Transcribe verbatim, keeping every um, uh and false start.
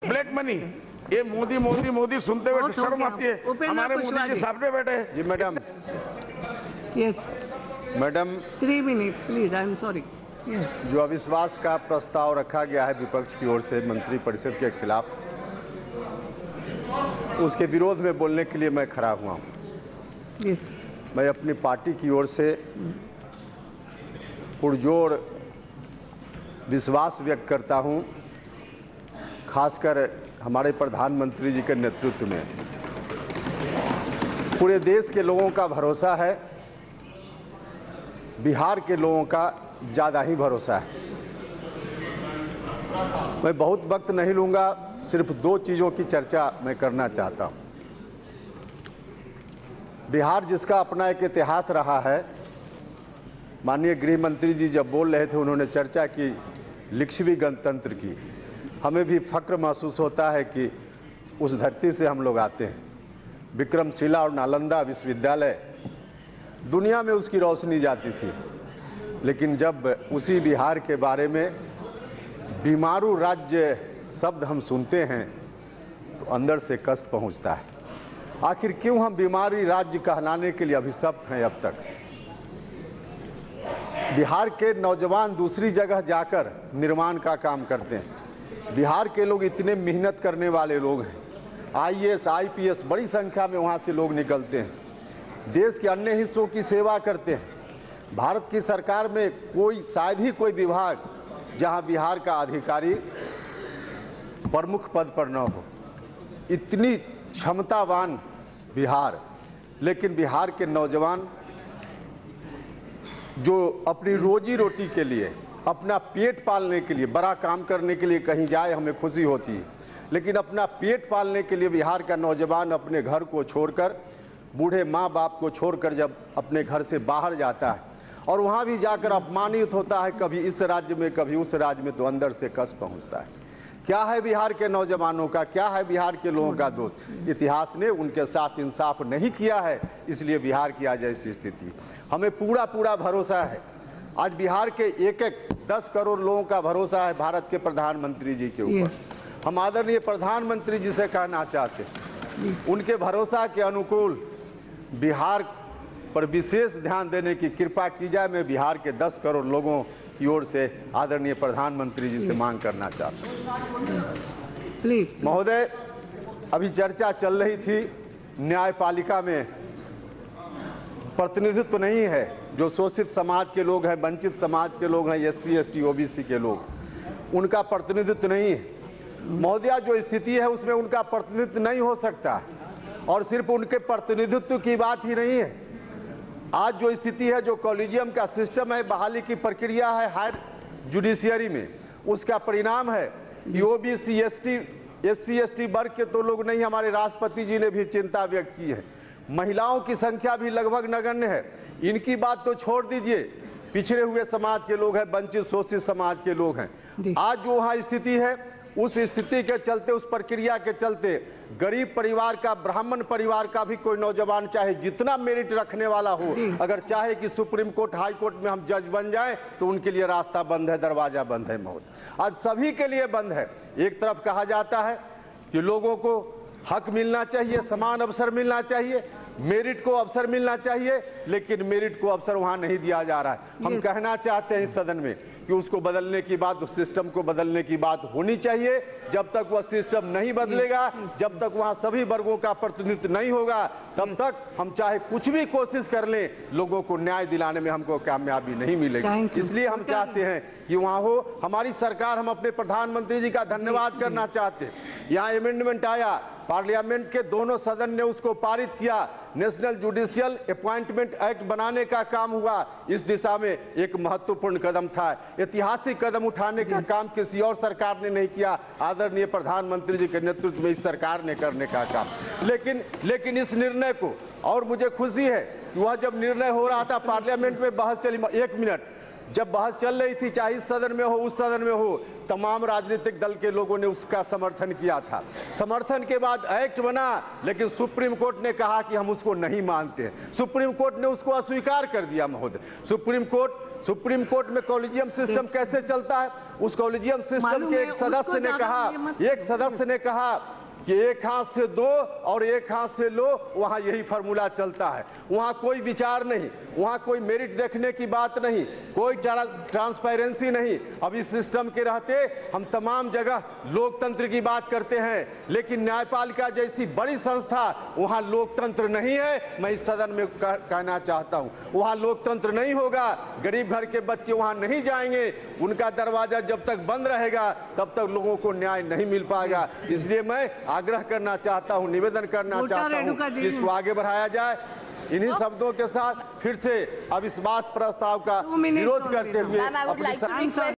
Black money, ये मोदी मोदी मोदी सुनते हुए शर्म आती है। हमारे मोदी जी सामने बैठे हैं। जी madam. Yes madam, three minute please, I am sorry. जो अविश्वास का प्रस्ताव रखा गया है विपक्ष की ओर से मंत्रिपरिषद के खिलाफ, उसके विरोध में बोलने के लिए मैं खड़ा हुआ हूँ। यस मैं अपनी पार्टी की ओर से पुरजोर विश्वास व्यक्त करता हूँ, खासकर हमारे प्रधानमंत्री जी के नेतृत्व में पूरे देश के लोगों का भरोसा है, बिहार के लोगों का ज़्यादा ही भरोसा है। मैं बहुत वक्त नहीं लूँगा, सिर्फ दो चीज़ों की चर्चा मैं करना चाहता हूँ। बिहार जिसका अपना एक इतिहास रहा है, माननीय गृह मंत्री जी जब बोल रहे थे उन्होंने चर्चा की लिच्छवी गणतंत्र की। हमें भी फक्र महसूस होता है कि उस धरती से हम लोग आते हैं। विक्रमशिला और नालंदा विश्वविद्यालय दुनिया में उसकी रोशनी जाती थी, लेकिन जब उसी बिहार के बारे में बीमारू राज्य शब्द हम सुनते हैं तो अंदर से कष्ट पहुंचता है। आखिर क्यों हम बीमारी राज्य कहलाने के लिए अभिशप्त हैं अब तक? बिहार के नौजवान दूसरी जगह जाकर निर्माण का काम करते हैं। बिहार के लोग इतने मेहनत करने वाले लोग हैं, I A S I P S बड़ी संख्या में वहाँ से लोग निकलते हैं, देश के अन्य हिस्सों की सेवा करते हैं। भारत की सरकार में कोई शायद ही कोई विभाग जहाँ बिहार का अधिकारी प्रमुख पद पर न हो, इतनी क्षमतावान बिहार। लेकिन बिहार के नौजवान जो अपनी रोजी रोटी के लिए, अपना पेट पालने के लिए, बड़ा काम करने के लिए कहीं जाए हमें खुशी होती है, लेकिन अपना पेट पालने के लिए बिहार का नौजवान अपने घर को छोड़कर, बूढ़े माँ बाप को छोड़कर जब अपने घर से बाहर जाता है और वहाँ भी जाकर अपमानित होता है, कभी इस राज्य में कभी उस राज्य में, तो अंदर से कष्ट पहुँचता है। क्या है बिहार के नौजवानों का, क्या है बिहार के लोगों का दोष? इतिहास ने उनके साथ इंसाफ नहीं किया है, इसलिए बिहार की आज ऐसी स्थिति। हमें पूरा पूरा भरोसा है, आज बिहार के एक एक दस करोड़ लोगों का भरोसा है भारत के प्रधानमंत्री जी के ऊपर। हम आदरणीय प्रधानमंत्री जी से कहना चाहते हैं, उनके भरोसा के अनुकूल बिहार पर विशेष ध्यान देने की कृपा की जाए। मैं बिहार के दस करोड़ लोगों की ओर से आदरणीय प्रधानमंत्री जी से मांग करना चाहता हूँ। महोदय, अभी चर्चा चल रही थी, न्यायपालिका में प्रतिनिधित्व नहीं है। जो शोषित समाज के लोग हैं, वंचित समाज के लोग हैं, S C S T O B C के लोग, उनका प्रतिनिधित्व नहीं है। महोदया, जो स्थिति है उसमें उनका प्रतिनिधित्व नहीं हो सकता। और सिर्फ उनके प्रतिनिधित्व की बात ही नहीं है, आज जो स्थिति है, जो कॉलेजियम का सिस्टम है, बहाली की प्रक्रिया है हायर जुडिशियरी में, उसका परिणाम है कि O B C S T S C S T वर्ग के तो लोग नहीं, हमारे राष्ट्रपति जी ने भी चिंता व्यक्त की है। महिलाओं की संख्या भी लगभग नगण्य है। इनकी बात तो छोड़ दीजिए, पिछड़े हुए समाज के लोग हैं, वंचित शोषित समाज के लोग हैं। आज जो वहाँ स्थिति है, उस स्थिति के चलते, उस प्रक्रिया के चलते, गरीब परिवार का, ब्राह्मण परिवार का भी कोई नौजवान चाहे जितना मेरिट रखने वाला हो, अगर चाहे कि सुप्रीम कोर्ट, हाई कोर्ट में हम जज बन जाएं, तो उनके लिए रास्ता बंद है, दरवाजा बंद है। महोदय, आज सभी के लिए बंद है। एक तरफ कहा जाता है कि लोगों को हक मिलना चाहिए, समान अवसर मिलना चाहिए, मेरिट को अवसर मिलना चाहिए, लेकिन मेरिट को अवसर वहां नहीं दिया जा रहा है। हम कहना चाहते हैं इस सदन में कि उसको बदलने की बात, उस सिस्टम को बदलने की बात होनी चाहिए। जब तक वह सिस्टम नहीं बदलेगा, जब तक वहां सभी वर्गों का प्रतिनिधित्व नहीं होगा, तब तक हम चाहे कुछ भी कोशिश कर लें, लोगों को न्याय दिलाने में हमको कामयाबी नहीं मिलेगी। इसलिए हम चाहते हैं कि वहां हो हमारी सरकार। हम अपने प्रधानमंत्री जी का धन्यवाद करना चाहते हैं। यहाँ अमेंडमेंट आया, पार्लियामेंट के दोनों सदन ने उसको पारित किया, नेशनल जुडिशियल अपॉइंटमेंट एक्ट बनाने का काम हुआ। इस दिशा में एक महत्वपूर्ण कदम था। ऐतिहासिक कदम उठाने का काम किसी और सरकार ने नहीं किया, आदरणीय प्रधानमंत्री जी के नेतृत्व में इस सरकार ने करने का काम। लेकिन लेकिन इस निर्णय को, और मुझे खुशी है कि वह जब निर्णय हो रहा था पार्लियामेंट में, बहस चली, एक मिनट जब बहस चल रही थी, चाहे इस सदन में हो, उस सदन में हो, तमाम राजनीतिक दल के लोगों ने उसका समर्थन किया था। समर्थन के बाद एक्ट बना, लेकिन सुप्रीम कोर्ट ने कहा कि हम उसको नहीं मानते हैं। सुप्रीम कोर्ट ने उसको अस्वीकार कर दिया। महोदय, सुप्रीम कोर्ट सुप्रीम कोर्ट में कॉलेजियम सिस्टम कैसे चलता है? उस कॉलेजियम सिस्टम मालूम के है, एक उसको सदस्य ने ज्यादा कहा ये मत- एक सदस्य ने कहा कि एक हाथ से दो और एक हाथ से लो, वहां यही फॉर्मूला चलता है। वहां कोई विचार नहीं, वहां कोई मेरिट देखने की बात नहीं, कोई ट्रांसपेरेंसी नहीं। अब इस सिस्टम के रहते हम तमाम जगह लोकतंत्र की बात करते हैं, लेकिन न्यायपालिका जैसी बड़ी संस्था वहां लोकतंत्र नहीं है। मैं इस सदन में कह, कहना चाहता हूं, वहां लोकतंत्र नहीं होगा। गरीब घर के बच्चे वहां नहीं जाएंगे, उनका दरवाजा जब तक बंद रहेगा तब तक लोगों को न्याय नहीं मिल पाएगा। इसलिए मैं आग्रह करना चाहता हूं, निवेदन करना वोटर चाहता हूं कि इसको आगे बढ़ाया जाए। इन्हीं शब्दों के साथ फिर से अविश्वास प्रस्ताव का Two minutes विरोध only करते now. हुए Ma'am, I would अपनी like to सर- request